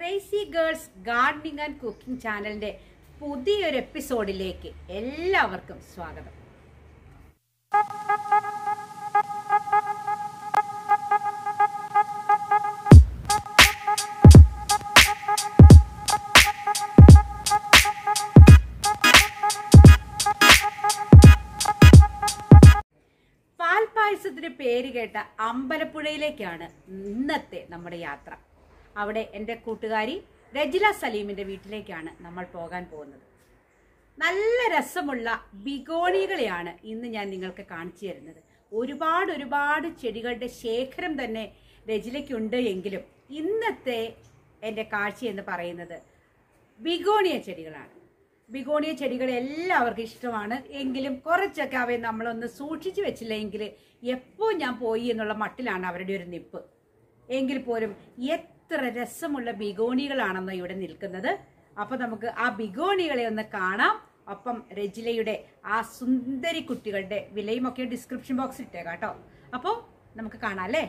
Crazy girls gardening and cooking ചാനലിന്റെ പുതിയൊരു എപ്പിസോഡിലേക്ക് എല്ലാവർക്കും സ്വാഗതം. പാൽപായസത്തിന് പേര് കേട്ട അമ്പലപ്പുഴയിലേക്കാണ് ഇന്നത്തെ നമ്മുടെ യാത്ര. അവിടെ എൻ്റെ കൂട്ടുകാരി രജില സലീമിൻ്റെ വീട്ടിലേക്കാണ് നമ്മൾ പോകാൻ പോകുന്നത്. നല്ല രസമുള്ള ബിഗോണികളെയാണ് ഇന്ന് ഞാൻ നിങ്ങൾക്ക് കാണിച്ചു തരുന്നത്. ഒരുപാട് ചെടികളുടെ ശേഖരം തന്നെ രജിലയ്ക്കുണ്ട് എങ്കിലും ഇന്നത്തെ എൻ്റെ കാഴ്ച എന്ന് പറയുന്നത് ബിഗോണിയ ചെടികളാണ്. ബിഗോണിയ ചെടികൾ എല്ലാവർക്കും ഇഷ്ടമാണ്. എങ്കിലും കുറച്ചൊക്കെ അവയെ നമ്മളൊന്ന് സൂക്ഷിച്ചു വെച്ചില്ലെങ്കിൽ എപ്പോൾ ഞാൻ പോയി എന്നുള്ള മട്ടിലാണ് അവരുടെ ഒരു നിപ്പ്. എങ്കിൽ പോലും എത്ര രസമുള്ള ബിഗോണികളാണെന്നോ ഇവിടെ നിൽക്കുന്നത്. അപ്പൊ നമുക്ക് ആ ബിഗോണികളെ ഒന്ന് കാണാം. ഒപ്പം രജിലയുടെ ആ സുന്ദരി കുട്ടികളുടെ വിലയും ഒക്കെ ഡിസ്ക്രിപ്ഷൻ ബോക്സിൽ ഇട്ടേക്കാം കേട്ടോ. അപ്പോൾ നമുക്ക് കാണാം അല്ലേ.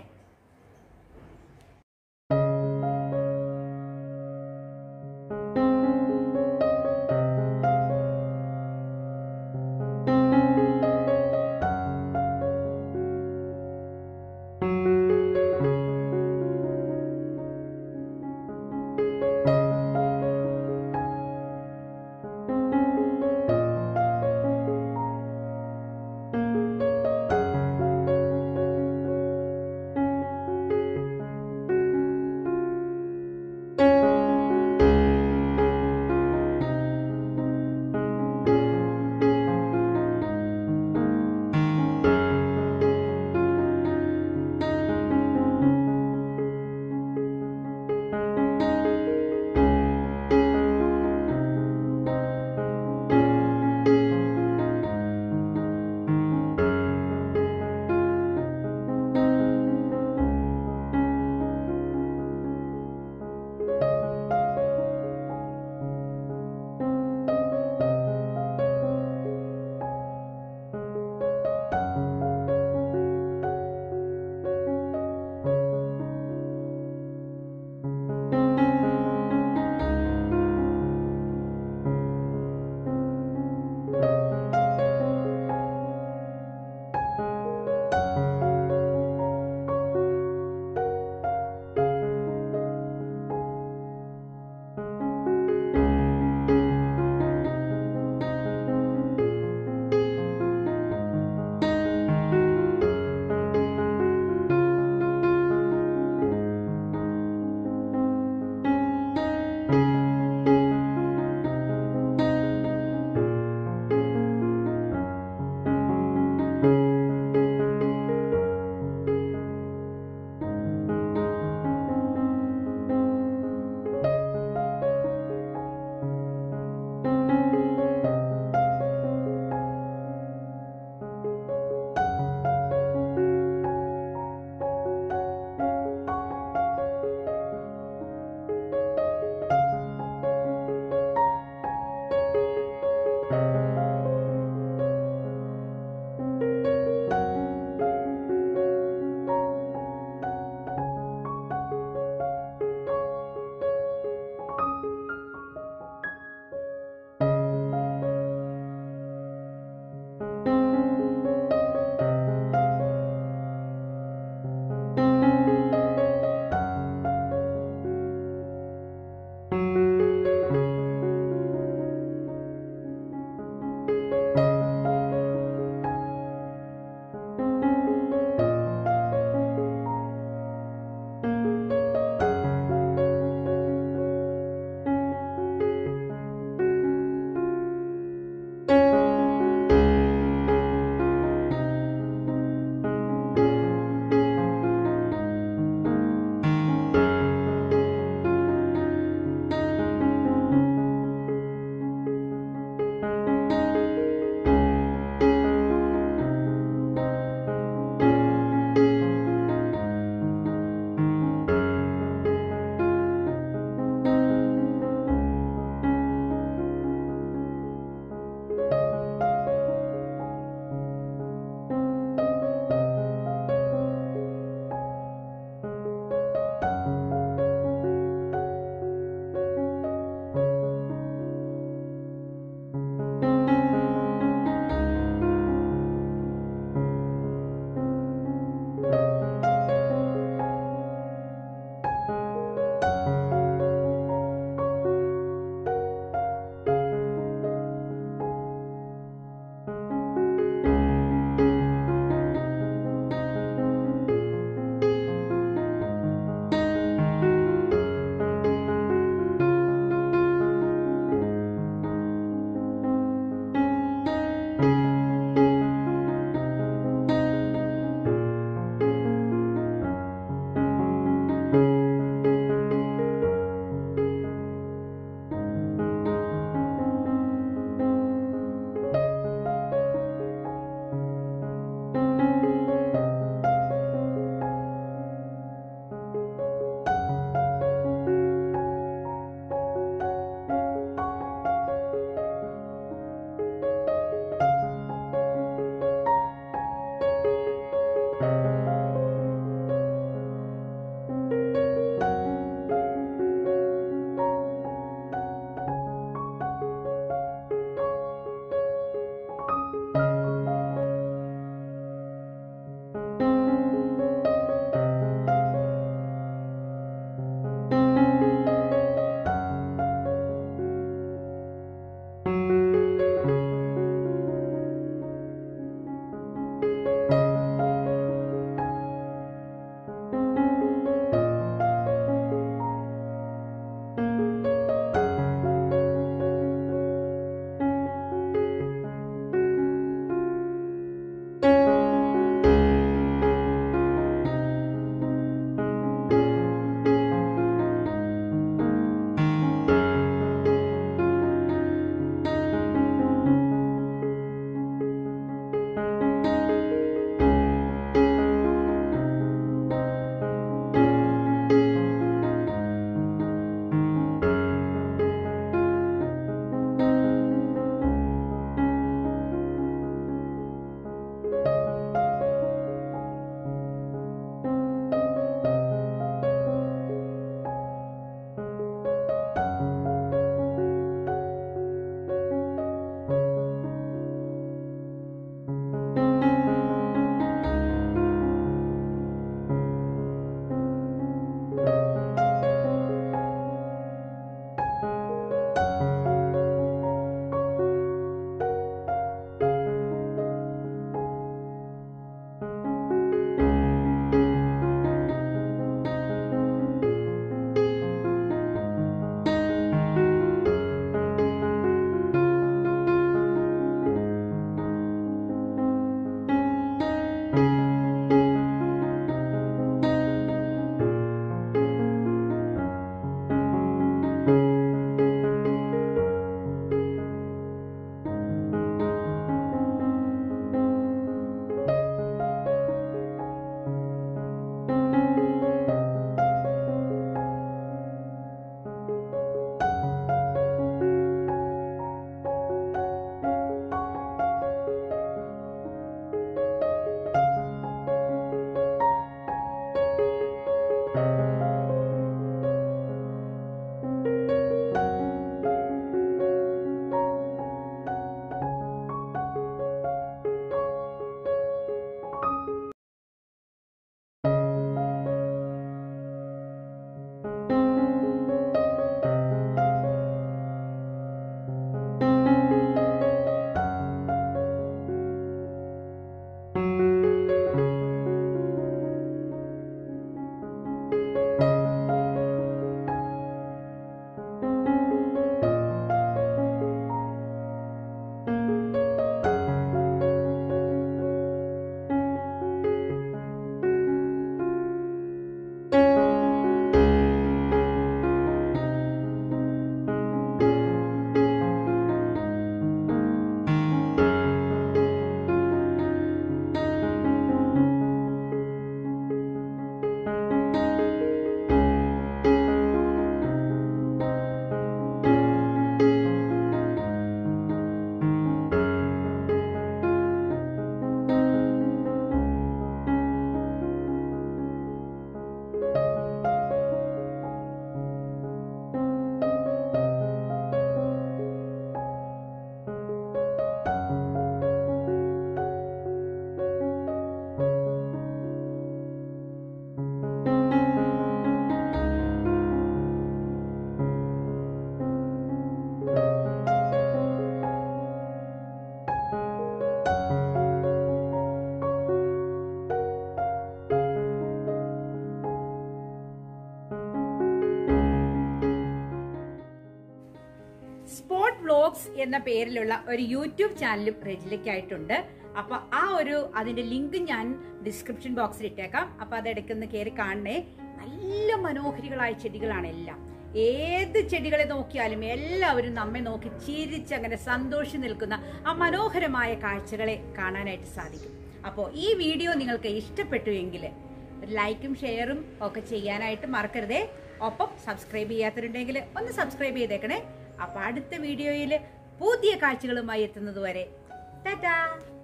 വ്ലോഗ്സ് എന്ന പേരിലുള്ള ഒരു യൂട്യൂബ് ചാനലും റെജിലയ്ക്കായിട്ടുണ്ട്. അപ്പൊ അതിന്റെ ലിങ്ക് ഞാൻ ഡിസ്ക്രിപ്ഷൻ ബോക്സിൽ ഇട്ടേക്കാം. അപ്പൊ അതെടുക്കുന്ന കയറി കാണണേ. നല്ല മനോഹരികളായ ചെടികളാണ് എല്ലാം. ഏത് ചെടികളെ നോക്കിയാലും എല്ലാവരും നമ്മെ നോക്കി ചിരിച്ച് അങ്ങനെ സന്തോഷം നിൽക്കുന്ന ആ മനോഹരമായ കാഴ്ചകളെ കാണാനായിട്ട് സാധിക്കും. അപ്പോൾ ഈ വീഡിയോ നിങ്ങൾക്ക് ഇഷ്ടപ്പെട്ടു എങ്കിൽ ലൈക്കും ഷെയറും ഒക്കെ ചെയ്യാനായിട്ട് മറക്കരുതേ. ഒപ്പം സബ്സ്ക്രൈബ് ചെയ്യാത്തവരുണ്ടെങ്കിൽ ഒന്ന് സബ്സ്ക്രൈബ് ചെയ്തേക്കണേ. അപ്പൊ അടുത്ത വീഡിയോയിൽ പുതിയ കാഴ്ചകളുമായി എത്തുന്നത് വരെ ടാറ്റാ.